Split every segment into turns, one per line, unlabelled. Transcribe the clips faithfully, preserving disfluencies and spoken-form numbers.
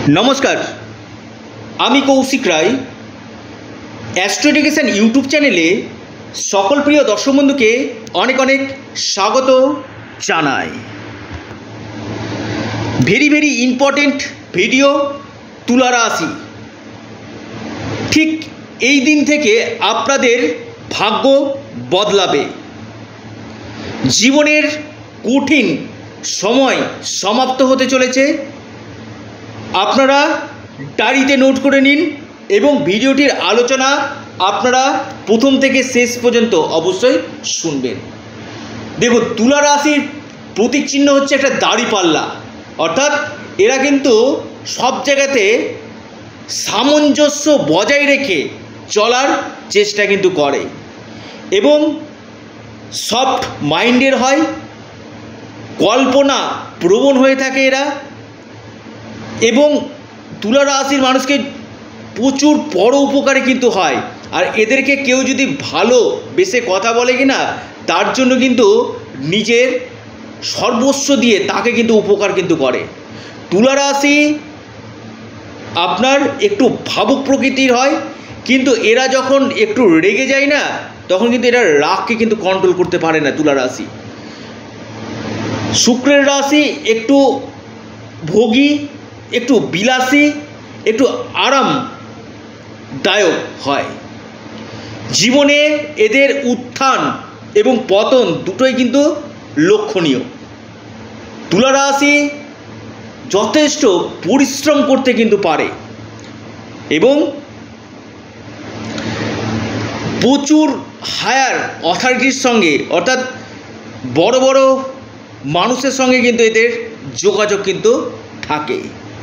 নমস্কার, আমি Koushik Roy. Astro education YouTube চ্যানেলে সকল প্রিয় দর্শক বন্ধুকে অনেক অনেক স্বাগত জানাই। ভেরি ভেরি ইম্পর্টেন্ট ভিডিও, তুলা রাশি। ঠিক এই দিন থেকে আপনাদের ভাগ্য বদলাবে। জীবনের কঠিন সময় সমাপ্ত হতে চলেছে। আপনারা ডায়েরিতে নোট করে নিন এবং ভিডিওটির আলোচনা আপনারা প্রথম থেকে শেষ পর্যন্ত অবশ্যই শুনবেন। দেখুন, তুলা রাশির প্রতীক চিহ্ন হচ্ছে একটা দাড়িপাল্লা, অর্থাৎ এরা কিন্তু সব জায়গাতে সামঞ্জস্য বজায় রেখে চলার চেষ্টা কিন্তু করে এবং সফট মাইন্ডের হয়, কল্পনা প্রবণ হয়ে থাকে এরা। এবং তুলা রাশির মানুষকে প্রচুর বড় উপকারে কিন্তু হয়। আর এদেরকে কেউ যদি ভালো বেশে কথা বলে কি না, তার জন্য কিন্তু নিজের সর্বস্ব দিয়ে তাকে কিন্তু উপকার কিন্তু করে। তুলা রাশি আপনার একটু ভাবুক প্রকৃতির হয়, কিন্তু এরা যখন একটু রেগে যায় না, তখন কিন্তু এরা রাগকে কিন্তু কন্ট্রোল করতে পারে না। তুলা রাশি শুক্রের রাশি একটু ভোগী, একটু বিলাসী, একটু আরামদায়ক হয়। জীবনে এদের উত্থান এবং পতন দুটোই কিন্তু লক্ষণীয়। তুলা রাশি যথেষ্ট পরিশ্রম করতে কিন্তু পারে এবং প্রচুর হায়ার অথরিটির সঙ্গে, অর্থাৎ বড় বড় মানুষের সঙ্গে কিন্তু এদের যোগাযোগ কিন্তু থাকে।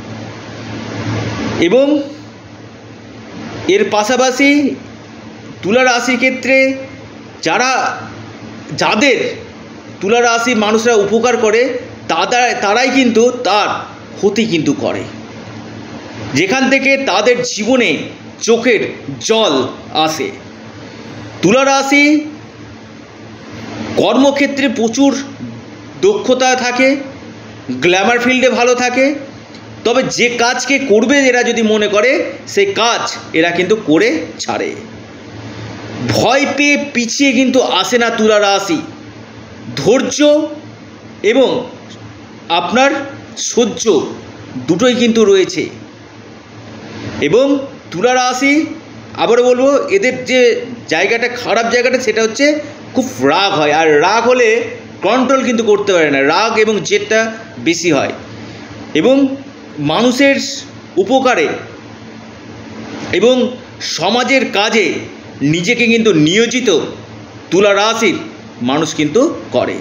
এবং এর পাশাপাশি তুলা রাশির ক্ষেত্রে যারা যাদের তুলা রাশি মানুষরা উপকার করে, তারা তারাই কিন্তু তার ক্ষতি কিন্তু করে, যেখান থেকে তাদের জীবনে চোখের জল আসে। তুলা রাশি কর্মক্ষেত্রে প্রচুর দক্ষতা থাকে, গ্ল্যামার ফিল্ডে ভালো থাকে, তবে যে কাজকে করবে এরা যদি মনে করে, সেই কাজ এরা কিন্তু করে ছাড়ে। ভয় পেয়ে পিছিয়ে কিন্তু আসে না তুলা রাশি। ধৈর্য এবং আপনার সহ্য দুটোই কিন্তু রয়েছে। এবং তুলা রাশি আবারও বলবো, এদের যে জায়গাটা খারাপ জায়গাটা সেটা হচ্ছে খুব রাগ হয়, আর রাগ হলে কন্ট্রোল কিন্তু করতে পারে না। রাগ এবং জেদটা বেশি হয় এবং মানুষের উপকারে এবং সমাজের কাজে নিজেকে কিন্তু নিয়োজিত তুলা রাশির মানুষ কিন্তু করে।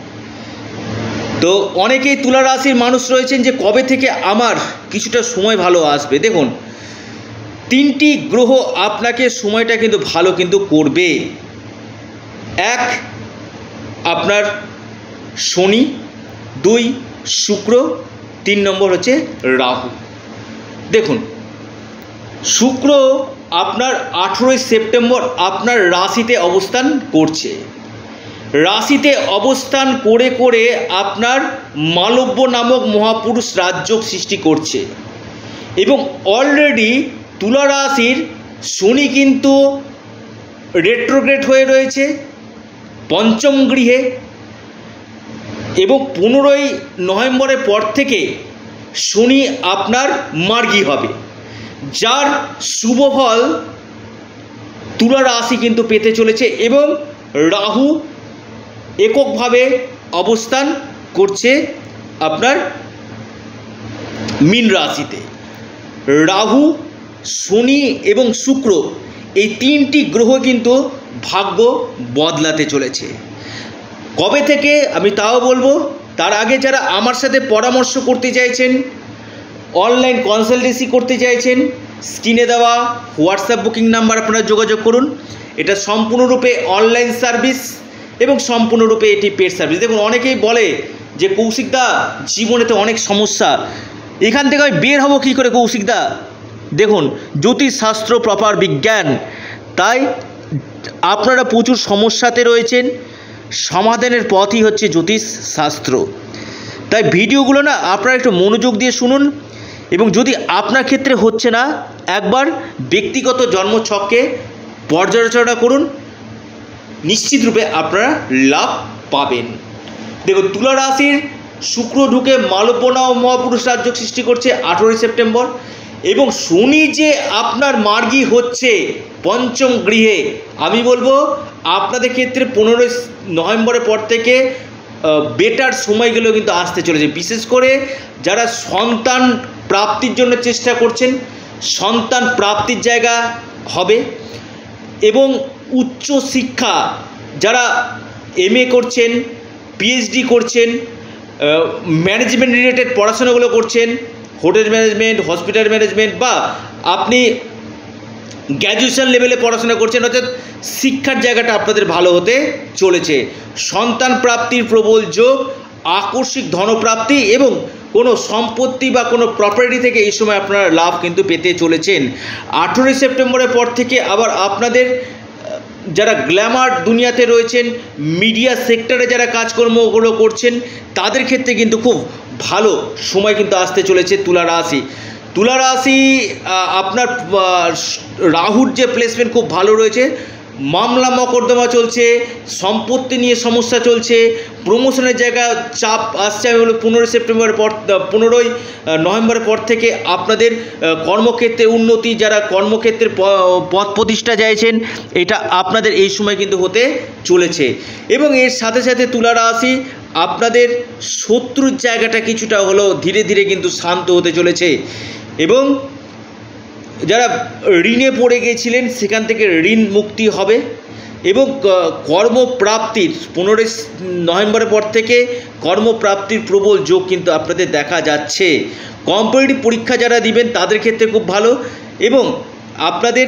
তো অনেকেই তুলা রাশির মানুষ রয়েছেন যে কবে থেকে আমার কিছুটা সময় ভালো আসবে। দেখুন, তিনটি গ্রহ আপনাকে সময়টা কিন্তু ভালো কিন্তু করবে। এক আপনার শনি, দুই শুক্র, তিন নম্বর হচ্ছে রাহু। দেখুন, শুক্র আপনার আঠেরোই সেপ্টেম্বর আপনার রাশিতে অবস্থান করছে। রাশিতে অবস্থান করে করে আপনার মালব্য নামক মহাপুরুষ রাজযোগ সৃষ্টি করছে এবং অলরেডি তুলা রাশির শনি কিন্তু রেট্রোগ্রেড হয়ে রয়েছে পঞ্চম গৃহে এবং পনেরোই নভেম্বরের পর থেকে শনি আপনার মার্গী হবে, যার শুভ ফল তুলা রাশি কিন্তু পেতে চলেছে। এবং রাহু এককভাবে অবস্থান করছে আপনার মীন রাশিতে। রাহু, শনি এবং শুক্র এই তিনটি গ্রহ কিন্তু ভাগ্য বদলাতে চলেছে। কবে থেকে আমি তাও বলবো, তার আগে যারা আমার সাথে পরামর্শ করতে চাইছেন, অনলাইন কনসালটেন্সি করতে চাইছেন, স্ক্রিনে দেওয়া হোয়াটসঅ্যাপ বুকিং নাম্বার আপনারা যোগাযোগ করুন। এটা সম্পূর্ণরূপে অনলাইন সার্ভিস এবং সম্পূর্ণরূপে এটি পেড সার্ভিস। দেখুন, অনেকেই বলে যে কৌশিকদা জীবনে তো অনেক সমস্যা, এখান থেকে আমি বের হব কী করে কৌশিকদা? দেখুন, জ্যোতিষশাস্ত্র প্রপার বিজ্ঞান, তাই আপনারা প্রচুর সমস্যাতে রয়েছেন, সমাধানের পথই হচ্ছে জ্যোতিষশাস্ত্র। তাই ভিডিওগুলো না আপনারা একটু মনোযোগ দিয়ে শুনুন এবং যদি আপনার ক্ষেত্রে হচ্ছে না, একবার ব্যক্তিগত জন্মছককে পর্যালোচনা করুন, নিশ্চিত রূপে আপনারা লাভ পাবেন। দেখুন, তুলা রাশির শুক্র ঢুকে মালব্যনা ও মহাপুরুষ রাজ্য সৃষ্টি করছে আঠেরোই সেপ্টেম্বর, এবং শনি যে আপনার মার্গী হচ্ছে পঞ্চম গৃহে, আমি বলবো আপনাদের ক্ষেত্রে পনেরোই নভেম্বরের পর থেকে বেটার সময়গুলো কিন্তু আসতে চলেছে। বিশেষ করে যারা সন্তান প্রাপ্তির জন্য চেষ্টা করছেন, সন্তান প্রাপ্তির জায়গা হবে, এবং উচ্চ শিক্ষা যারা এম এ করছেন, পিএইচডি করছেন, ম্যানেজমেন্ট রিলেটেড পড়াশোনাগুলো করছেন, হোটেল ম্যানেজমেন্ট, হসপিটাল ম্যানেজমেন্ট, বা আপনি গ্র্যাজুয়েশন লেভেলে পড়াশোনা করছেন, অর্থাৎ শিক্ষার জায়গাটা আপনাদের ভালো হতে চলেছে। সন্তান প্রাপ্তির প্রবল যোগ, আকস্মিক ধনপ্রাপ্তি এবং কোনো সম্পত্তি বা কোনো প্রপার্টি থেকে এই সময় আপনারা লাভ কিন্তু পেতে চলেছেন। আঠেরোই সেপ্টেম্বরের পর থেকে আবার আপনাদের যারা গ্ল্যামার দুনিয়াতে রয়েছেন, মিডিয়া সেক্টরে যারা কাজকর্মগুলো করছেন, তাদের ক্ষেত্রে কিন্তু খুব ভালো সময় কিন্তু আসতে চলেছে তুলা রাশি। তুলা রাশি আপনার রাহুর যে প্লেসমেন্ট খুব ভালো রয়েছে, মামলা মকদ্দমা চলছে, সম্পত্তি নিয়ে সমস্যা চলছে, প্রমোশনের জায়গা চাপ আসছে। আমি বলি পনেরোই সেপ্টেম্বরের পর পনেরোই নভেম্বরের পর থেকে আপনাদের কর্মক্ষেত্রে উন্নতি, যারা কর্মক্ষেত্রে পদ প্রতিষ্ঠা চাইছেন, এটা আপনাদের এই সময় কিন্তু হতে চলেছে। এবং এর সাথে সাথে তুলা রাশি আপনাদের শত্রুর জায়গাটা কিছুটা হলেও ধীরে ধীরে কিন্তু শান্ত হতে চলেছে, এবং যারা ঋণে পড়ে গিয়েছিলেন সেখান থেকে ঋণ মুক্তি হবে, এবং কর্মপ্রাপ্তির পনেরোই নভেম্বরের পর থেকে কর্মপ্রাপ্তির প্রবল যোগ কিন্তু আপনাদের দেখা যাচ্ছে। কম্পিটিটিভ পরীক্ষা যারা দিবেন তাদের ক্ষেত্রে খুব ভালো, এবং আপনাদের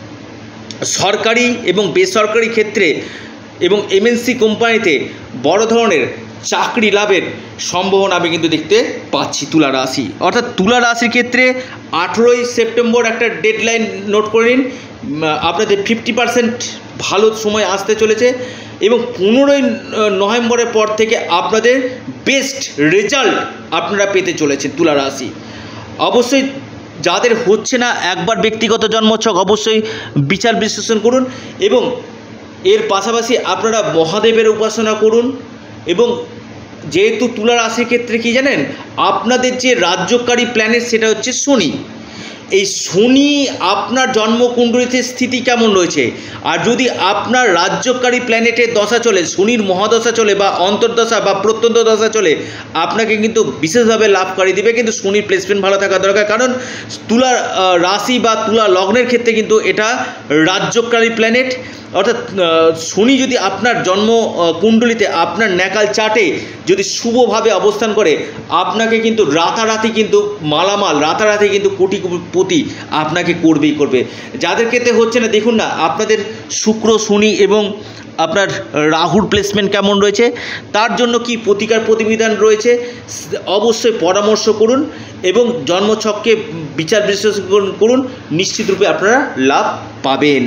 সরকারি এবং বেসরকারি ক্ষেত্রে এবং এমএনসি কোম্পানিতে বড় ধরনের চাকরি লাভের সম্ভাবনা আমি কিন্তু দেখতে পাচ্ছি তুলা রাশি। অর্থাৎ তুলা রাশির ক্ষেত্রে আঠেরোই সেপ্টেম্বর একটা ডেডলাইন নোট করে নিন, আপনাদের ফিফটি পার্সেন্ট ভালো সময় আসতে চলেছে, এবং পনেরোই নভেম্বরের পর থেকে আপনাদের বেস্ট রেজাল্ট আপনারা পেতে চলেছেন তুলা রাশি। অবশ্যই যাদের হচ্ছে না, একবার ব্যক্তিগত জন্মছক অবশ্যই বিচার বিশ্লেষণ করুন, এবং এর পাশাপাশি আপনারা মহাদেবের উপাসনা করুন। এবং যেহেতু তুলা রাশির ক্ষেত্রে কি জানেন, আপনাদের যে রাজ্যকারী প্ল্যানেট সেটা হচ্ছে শনি। এই শনি আপনার জন্মকুণ্ডলিতে স্থিতি কেমন রয়েছে, আর যদি আপনার রাজ্যকারী প্ল্যানেটের দশা চলে, শনির মহাদশা চলে বা অন্তর্দশা বা প্রত্যন্ত দশা চলে, আপনাকে কিন্তু বিশেষভাবে লাভকারী দিবে। কিন্তু শনির প্লেসমেন্ট ভালো থাকা দরকার, কারণ তুলা রাশি বা তুলা লগ্নের ক্ষেত্রে কিন্তু এটা রাজ্যকারী প্ল্যানেট। অর্থাৎ শনি যদি আপনার জন্ম কুণ্ডলিতে আপনার ন্যাকাল চাটে যদি শুভভাবে অবস্থান করে, আপনাকে কিন্তু রাতারাতি কিন্তু মালামাল, রাতারাতি কিন্তু কোটিপতি আপনাকে করবেই করবে। যাদের ক্ষেত্রে হচ্ছে না, দেখুন না আপনাদের শুক্র, শনি এবং আপনার রাহুর প্লেসমেন্ট কেমন রয়েছে, তার জন্য কি প্রতিকার প্রতিবিধান রয়েছে অবশ্যই পরামর্শ করুন, এবং জন্মছককে বিচার বিশ্লেষণ করুন, নিশ্চিতরূপে আপনারা লাভ পাবেন।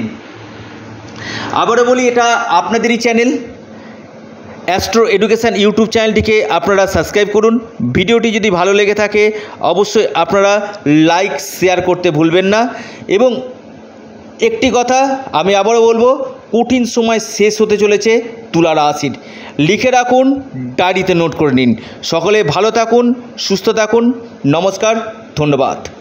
আবারও বলি, এটা আপনাদেরই চ্যানেল অ্যাস্ট্রো এডুকেশান ইউটিউব চ্যানেলটিকে আপনারা সাবস্ক্রাইব করুন। ভিডিওটি যদি ভালো লেগে থাকে অবশ্যই আপনারা লাইক শেয়ার করতে ভুলবেন না। এবং একটি কথা আমি আবারও বলবো, কঠিন সময় শেষ হতে চলেছে তুলা রাশির। লিখে রাখুন, ডায়েরিতে নোট করে নিন। সকলে ভালো থাকুন, সুস্থ থাকুন। নমস্কার, ধন্যবাদ।